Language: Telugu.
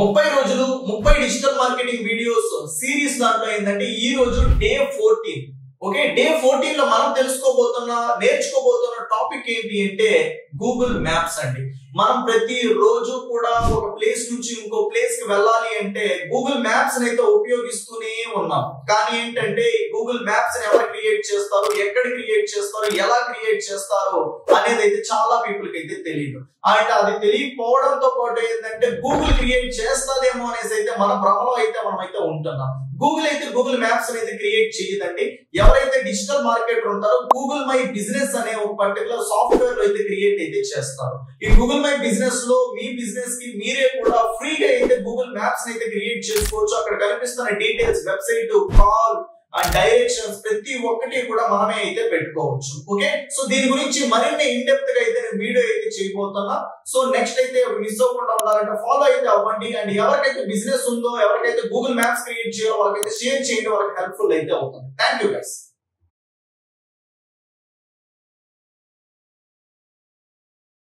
30 రోజులు 30 డిజిటల్ మార్కెటింగ్ వీడియోస్ సిరీస్ దాంట్లో ఏంటంటే ఈ రోజు డే 14. ఓకే, డే 14 లో మనం నేర్చుకోబోతున్న టాపిక్ ఏంటి అంటే గూగుల్ మ్యాప్స్ అండి. మనం ప్రతి రోజు కూడా ఒక ప్లేస్ నుంచి ఇంకో ప్లేస్ కి వెళ్ళాలి అంటే గూగుల్ మ్యాప్స్ అయితే ఉపయోగిస్తూనే ఉన్నాం. కానీ ఏంటంటే గూగుల్ మ్యాప్స్ ఎవరు క్రియేట్ చేస్తారు, ఎక్కడ క్రియేట్ చేస్తారు, ఎలా క్రియేట్ చేస్తారు అనేది అయితే చాలా పీపుల్ కి అయితే తెలియదు. అండ్ అది తెలియకపోవడంతో పాటు ఏంటంటే గూగుల్ క్రియేట్ చేస్తాదేమో అనేసి అయితే మన భ్రమలో అయితే మనం అయితే ఉంటున్నాం. గూగుల్ అయితే గూగుల్ మ్యాప్స్ అనేది క్రియేట్ చేయదండి. ఎవరైతే డిజిటల్ మార్కెటర్ ఉంటారో గూగుల్ మై బిజినెస్ అనే ఒక పర్టికులర్ సాఫ్ట్వేర్ లో అయితే క్రియేట్ అయితే చేస్తారు. ఈ గూగుల్ మై బిజినెస్ లో మీ బిజినెస్ కి మీరే కూడా ఫ్రీగా అయితే గూగుల్ మ్యాప్స్ అయితే క్రియేట్ చేసుకోవచ్చు. అక్కడ కనిపిస్తున్న details, website, call and directions ప్రతి ఒక్కటి కూడా మనమే అయితే పెట్టుకోవచ్చు. ఓకే, సో దీని గురించి మరిన్ని ఇన్ డెప్త్ గా అయితే నేను వీడియో అయితే చేయబోతున్నా. సో నెక్స్ట్ అయితే మిస్ అవ్వకుండా ఉండాలంటే ఫాలో అయితే అవ్వండి. అండ్ ఎవరికైతే బిజినెస్ ఉందో, ఎవరికైతే గూగుల్ మ్యాప్స్ క్రియేట్ చేయాలో వాళ్ళకైతే షేర్ చేయండి, వాళ్ళకి హెల్ప్ఫుల్ అయితే అవుతుంది. Thank you guys.